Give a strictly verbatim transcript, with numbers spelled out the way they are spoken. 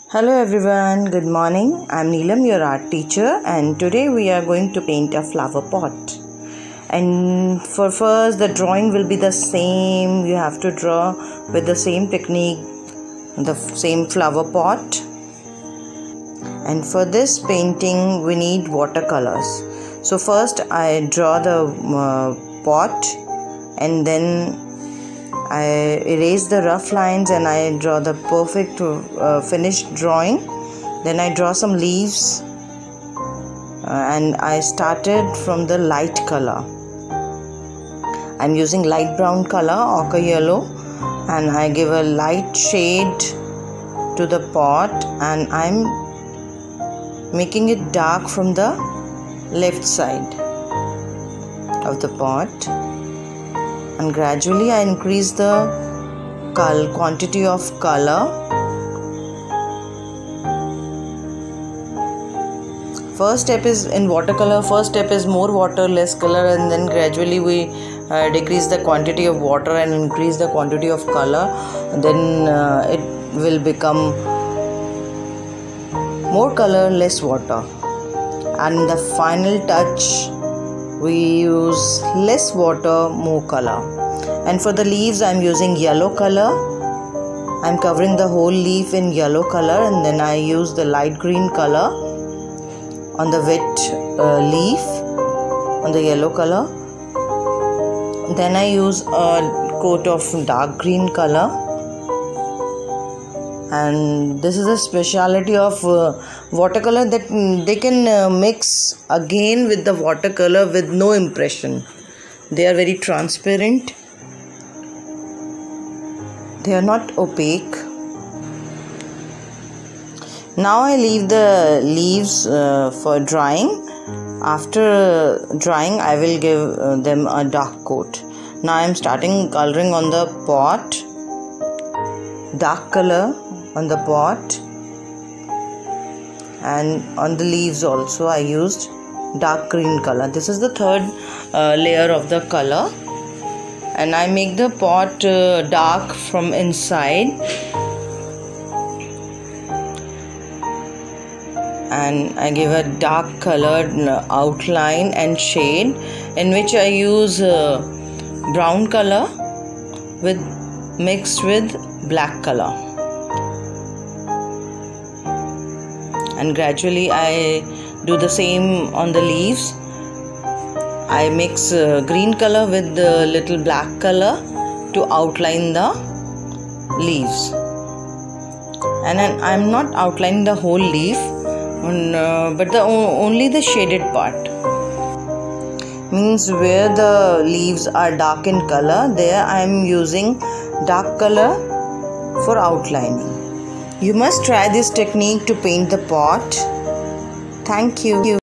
Hello everyone, good morning. I'm Neelam, your art teacher, and today we are going to paint a flower pot. And for first, the drawing will be the same. You have to draw with the same technique, the same flower pot. And for this painting, we need watercolors. So first, I draw the uh, pot, and then I erase the rough lines and I draw the perfect uh, finished drawing. Then I draw some leaves uh, and I started from the light color. I'm using light brown color, ochre yellow, and I give a light shade to the pot and I'm making it dark from the left side of the pot. And gradually I increase the color, quantity of color. First step is in watercolor, first step is more water, less color, and then gradually we uh, decrease the quantity of water and increase the quantity of color. Then uh, it will become more color, less water. And the final touch, we use less water, more color. And for the leaves, I'm using yellow color. I'm covering the whole leaf in yellow color, and then I use the light green color on the wet uh, leaf on the yellow color. Then I use a coat of dark green color. And this is a speciality of uh, watercolor, that they can uh, mix again with the watercolor with no impression. They are very transparent. They are not opaque. Now I leave the leaves uh, for drying. After drying, I will give uh, them a dark coat. Now I am starting coloring on the pot. Dark color on the pot, and on the leaves also I used dark green color. This is the third uh, layer of the color, and I make the pot uh, dark from inside, and I give a dark colored outline and shade, in which I use uh, brown color with mixed with black color. And gradually I do the same on the leaves. I mix uh, green color with the little black color to outline the leaves. And then I'm not outlining the whole leaf, uh, but the only the shaded part. Means where the leaves are dark in color, there I am using dark color for outlining. You must try this technique to paint the pot. Thank you.